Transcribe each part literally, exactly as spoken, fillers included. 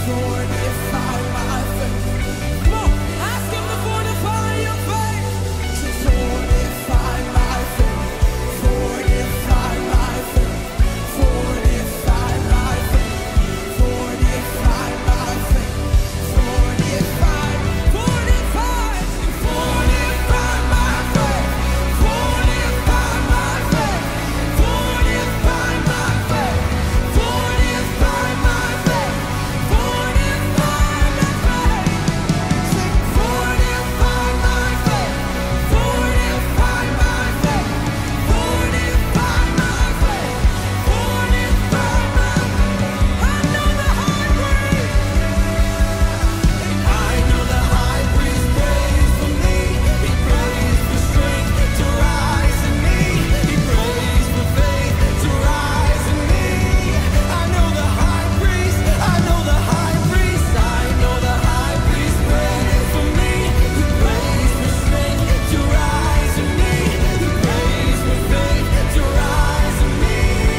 Fortify my faith. Come on, ask him to fortify your faith. To fortify my faith. Fortify my faith. Fortify my faith. Fortify my faith. Fortify, fortify, fortify my faith. Fortify my faith. Fortify my faith. Fortify my faith. Fortify my faith. Sing, fortify my faith. Fortify my faith. Fortify my faith. Fortify my faith. I know the high priest. I know the high priest prays for me. He prays for strength to rise in me. He prays for faith to rise in me. I know the high priest. I know the high priest. I know the high priest prays for me. He prays for strength to rise in me. He prays for faith to rise in me.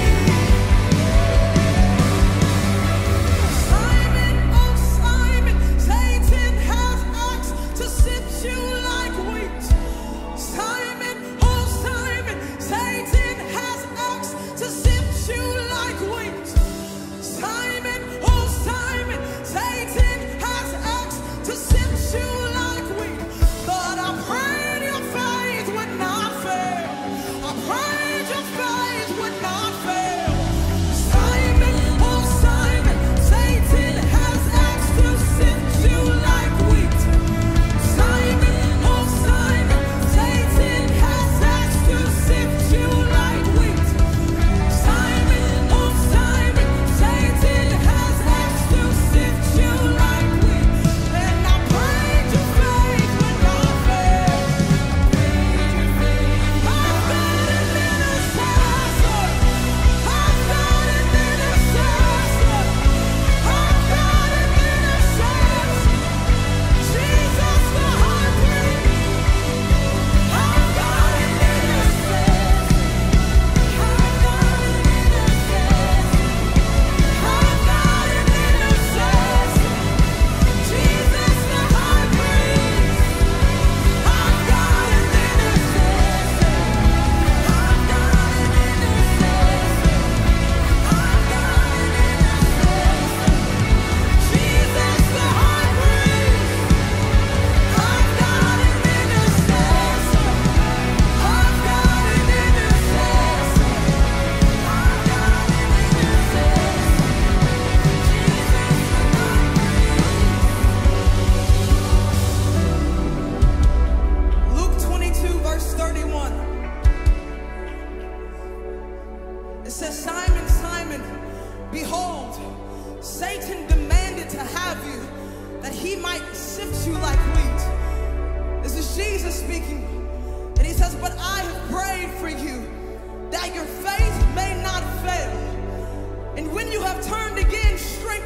Simon, oh Simon, Satan has asked to sift you like wheat. Simon, oh Simon, Satan has asked to sift you like wheat. Simon, oh Simon, Satan has asked to sift you like wheat. But I prayed your faith would not fail. I prayed your faith would not fail. Simon, oh Simon, Satan has asked to sift you like wheat. Simon, oh Simon, Satan has asked to sift you like wheat. Simon, oh Simon, Satan has asked to sift you like wheat. And I prayed your faith would not fail. I've got an intercessor. I've got an intercessor. I've got an intercessor. Jesus the high priest. I've got an intercessor. I've got an intercessor. I've got an intercessor. Jesus the high priest. I've got an intercessor. I've got an intercessor. I've got an intercessor. Jesus the high priest. I've got an intercessor. I've got an intercessor. I've got an intercessor. Luke twenty-two, verse thirty-one. It says, Simon, Simon, behold, Satan demanded to have you, that he might sift you like wheat. This is Jesus speaking. And he says, but I have prayed for you, that your faith may not fail. And when you have turned again, strengthen